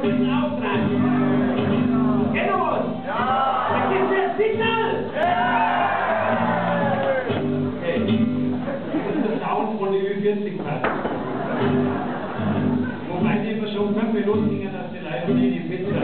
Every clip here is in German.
guten Auftrag. Geht noch was? Ja! Da gibt's jetzt Signal! Hey, das Sound von den Ü40 passt. Wobei die immer schon 5 Minuten gingen, dass die Leute nicht die Pizza.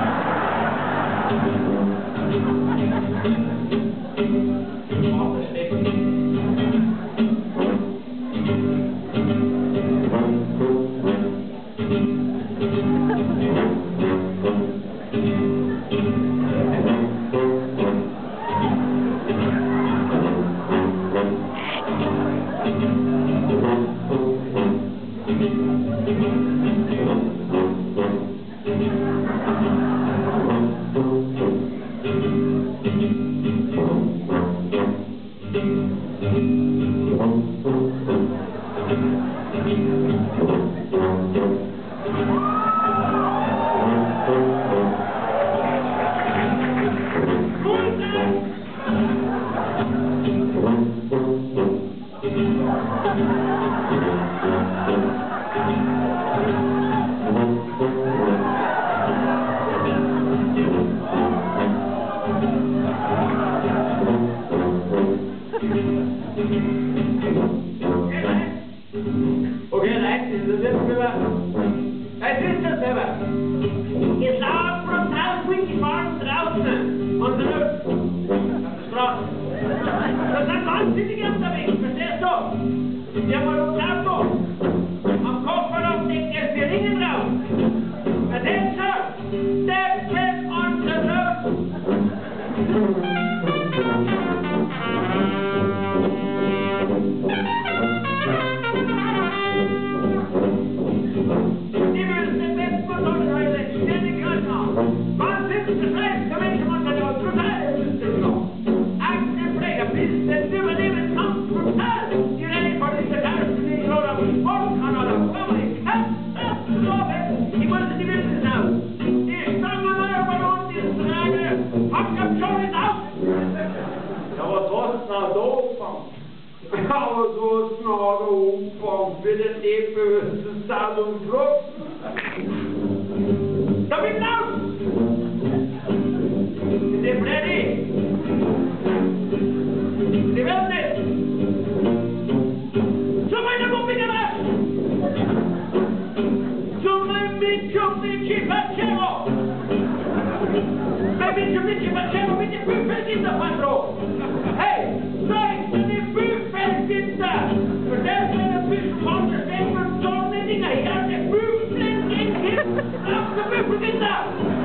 Okay, nein, das ist jetzt selber. Es ist das selber. Ihr lauft brutal viel gefahren draußen und zurück. Auf der Straße. Das sind Wahnsinnige unterwegs, verstehst du? Die haben ein Auto. Am Kofferraumdeck ist die Ringe drauf. Verstehst du? Step on the road. Aber so ist noch der Umfang für den bösen Start und Druck. Da bin ich laut! Ist ihr ready? Sie will nicht! Zu meiner Muppige rasch! Zu meinem Mitsubishi Pajero! Mein Mitsubishi Pajero mit dem Büffelkinderpatron! Hey! Zeig mir den Büffelkinder! Verstellst du eine Büffel von der Stecken und so eine Dinger her? Der Büffelkinder! Auf der Büffelkinder!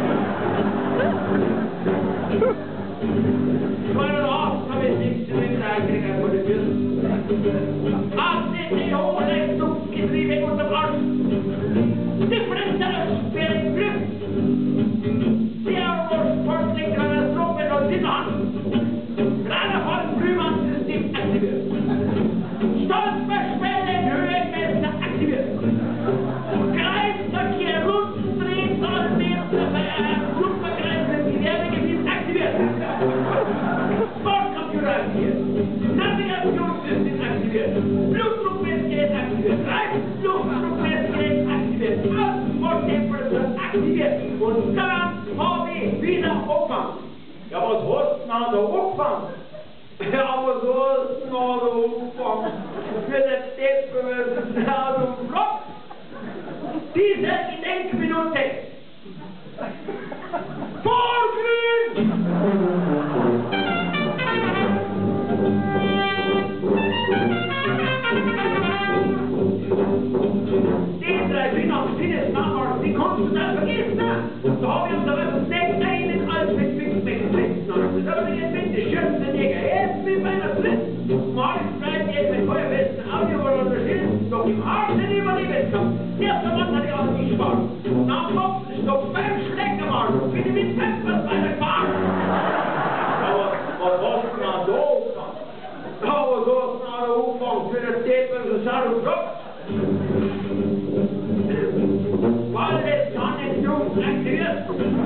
Ich meine doch, habe ich nichts zu den Reinkriegern von den Fürsten. Hast du die Hohle Zuggetriebe unterm Arsch? Differenziell wäre Glück! Servo-Sportling Katastrophe und in der Hand! Gerade von Frühmann-System aktiviert! Stolperschwelle Höhenmesser aktiviert! Kreisverkehr Rundstreckenmeter Flugvergrenzen Gewerbegebiet aktiviert! Bordcomputer aktiviert! Navigationssystem aktiviert! Blutdruckmessgerät aktiviert! Luftdruckmessgerät aktiviert! Transporttemperatur aktiviert! Und dann VW wieder Umfang! Ja, was hast du denn der Umfang? Ja, was hast du denn der Umfang? Für den Deppen Saus und Block! Diese Gedenkminute! Vorglühen! Die 3 Wiener Sinnesnachbarn, die kannst du da vergessen! Da habe ich uns aber nicht einen als mit Fixmessen. Aber jetzt mit den schönsten Jäger. Jetzt mit meiner Frist. Morgens bleibt jetzt mit Feuerwesten Audio oder Schild. Doch im Arsch den Überlebenskampf. Erster Mann hat ja auch nicht Spaß. Nach Kopfstock beim Schleckermarsch. Bitte mit Peppers bei der Fahrt. Aber was hast du denn da Umfang? Aber was hast du denn da Umfang für das Deppen Saal und Kopf? Alles Sonnenschutz aktiviert.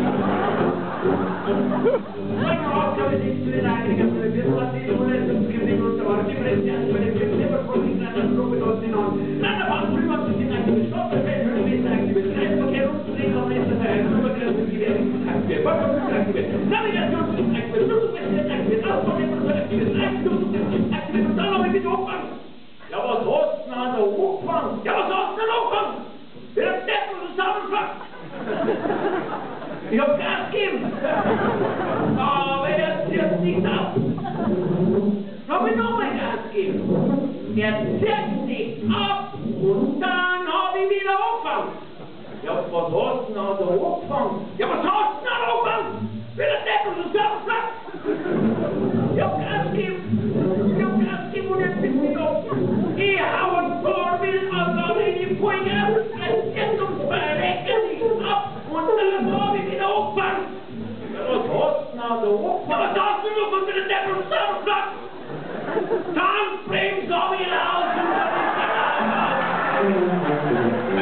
Meine Aufgabe ist nicht zu den Eigenen, aber wir wissen, was die Unterstützung und der die Präsident bei dem Betrieb von den Katastrophe dort hinaus. Dann aber drüber zu den Aktivitäten, Stopp, Höhenmeter aktiviert, Kreisverkehr und Drehraummeter der zirkt sich ab und dann hab ich wieder angefangen. Ja, was hast du denn da angefangen? Ja, was hast du denn da angefangen? Will der Deppel so zusammenschlagen? Ja, Gas geben und jetzt bin ich auf. Ich hau ein Vorbild an in die Folge, jetzt geht ums Verrecken nicht ab und dann hab ich wieder angefangen. Ja, was hast du denn da angefangen? Ja, was hast du noch von der Deppel so zusammenschlagen? Zahnbremse hab ich raus und dann ist der Lauf.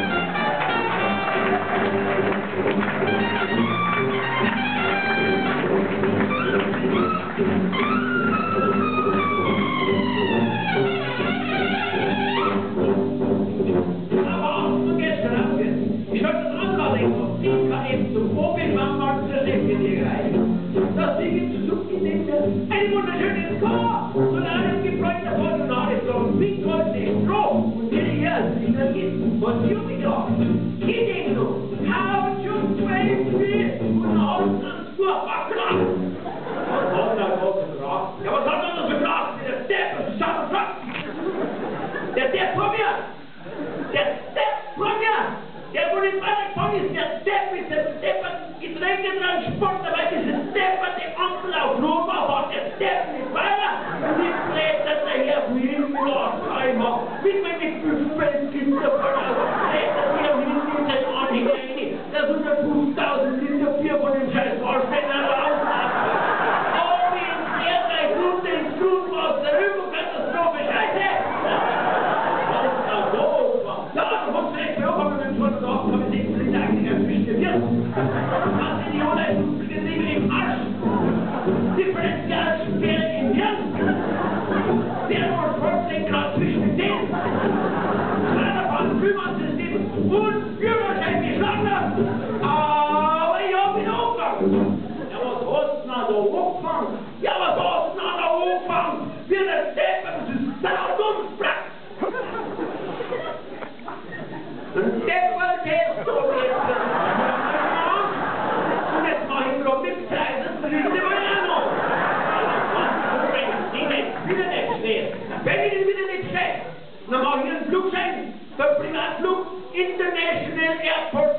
Zum Mobilmannmarkt zur Chefgeniegerei. Das Ding ist zu suchen, ein wunderschönes Paar, so ein gefreiter von und alles so ein pinkholzig Stroh und ihre Herzlicher ist, was sie umgetragen. Ich denke noch, how just 12 feet und außen ans Fuhrfach. Was hat er da gefragt? Ja, was hat er da gefragt? Der Depp zusammenfragt. Der Depp von mir! Der Depp von mir! Der von den Balkon ist der Depp mit dem Deppert Getränketransport, dabei dieses depperte Ampel auf Roma hat der Depp mit Weiler und ich blättert daher wie in Nordheimer mit meinen Büffelskinder von der blättert hier hin in den Anhänger rein, dass 150.000 Liter Bier von dem scheiß Warsteiner rauslassen. Oh, wie in der drei Grund ins Grundwasser, Überkatastrophe, Scheiße! Was ist da los? Ja, du hast recht, wir haben mit dem Schwarzen Tag, haben wir 6 Liter eigentlich erwischt. Was sind die Unleistungsgetriebe im Arsch? Differentialsperre im Hirn? Thermosportlenkrad zwischen den Zähnen? Förderbahn-Führmannsystem und Führerschein geschlagen? Aber ich hab ihn angefangen. Ja, was hast du denn da angefangen? Ja, was hast du denn da angefangen? Wie der Depp, das ist saudumm, Brack! Ein Deppel, der ist so jetzt. Und jetzt mach ich gerade mit Zeit, das kriegt ihr mal ja noch. Wieder nicht schwer. Wenn ich den wieder nicht schwer, dann mach ich einen Flugschein für Privatflug International Airport